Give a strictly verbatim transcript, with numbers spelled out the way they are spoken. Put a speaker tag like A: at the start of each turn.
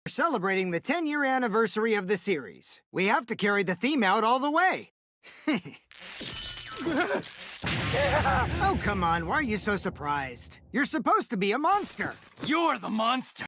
A: celebrating the ten-year anniversary of the series. We have to carry the theme out all the way. Oh, come on, why are you so surprised? You're supposed to be a monster.
B: You're the monster.